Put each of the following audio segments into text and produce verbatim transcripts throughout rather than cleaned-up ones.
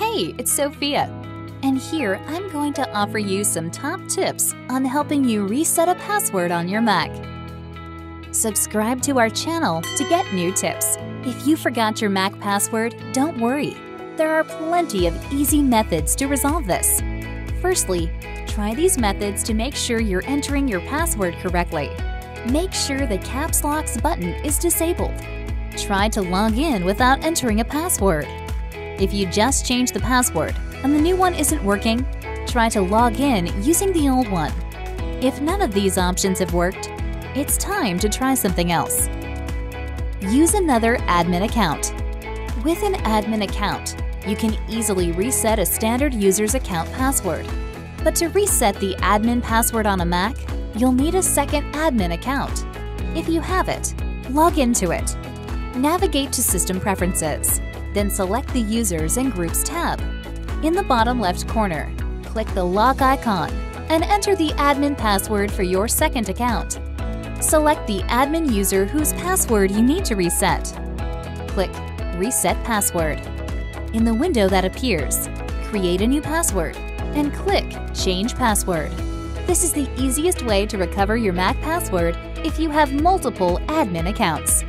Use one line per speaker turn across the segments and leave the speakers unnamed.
Hey, it's Sophia, and here I'm going to offer you some top tips on helping you reset a password on your Mac. Subscribe to our channel to get new tips. If you forgot your Mac password, don't worry. There are plenty of easy methods to resolve this. Firstly, try these methods to make sure you're entering your password correctly. Make sure the Caps Lock button is disabled. Try to log in without entering a password. If you just changed the password and the new one isn't working, try to log in using the old one. If none of these options have worked, it's time to try something else. Use another admin account. With an admin account, you can easily reset a standard user's account password. But to reset the admin password on a Mac, you'll need a second admin account. If you have it, log into it. Navigate to System Preferences, then select the Users and Groups tab. In the bottom left corner, click the lock icon and enter the admin password for your second account. Select the admin user whose password you need to reset. Click Reset Password. In the window that appears, create a new password and click Change Password. This is the easiest way to recover your Mac password if you have multiple admin accounts.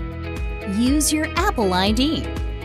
Use your Apple I D.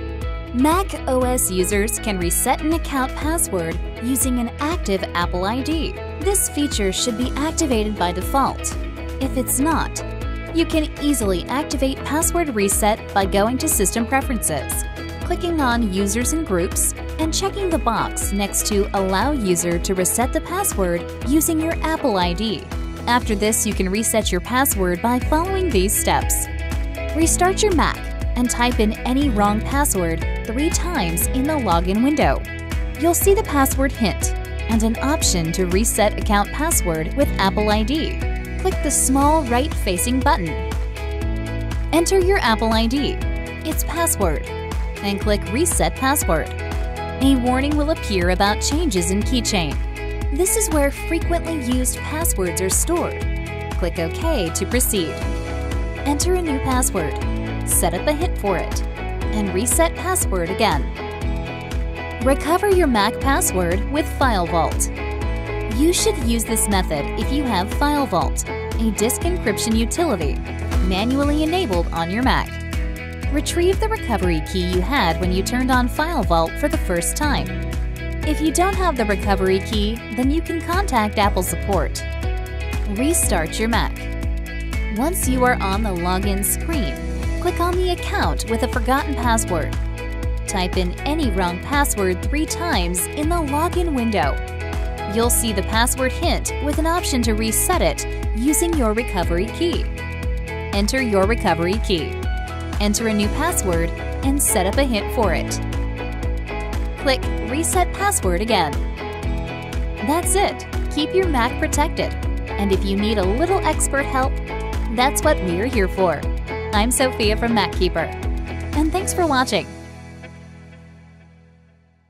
Mac O S users can reset an account password using an active Apple I D. This feature should be activated by default. If it's not, you can easily activate Password Reset by going to System Preferences, clicking on Users and Groups, and checking the box next to Allow User to reset the password using your Apple I D. After this, you can reset your password by following these steps. Restart your Mac and type in any wrong password three times in the login window. You'll see the password hint and an option to reset account password with Apple I D. Click the small right-facing button. Enter your Apple I D, its password, and click Reset Password. A warning will appear about changes in keychain. This is where frequently used passwords are stored. Click OK to proceed. Enter a new password, set up a hint for it, and reset password again. Recover your Mac password with FileVault. You should use this method if you have FileVault, a disk encryption utility, manually enabled on your Mac. Retrieve the recovery key you had when you turned on FileVault for the first time. If you don't have the recovery key, then you can contact Apple support. Restart your Mac. Once you are on the login screen, click on the account with a forgotten password. Type in any wrong password three times in the login window. You'll see the password hint with an option to reset it using your recovery key. Enter your recovery key. Enter a new password and set up a hint for it. Click Reset Password again. That's it. Keep your Mac protected. And if you need a little expert help, that's what we're here for. I'm Sophia from MacKeeper, and thanks for watching.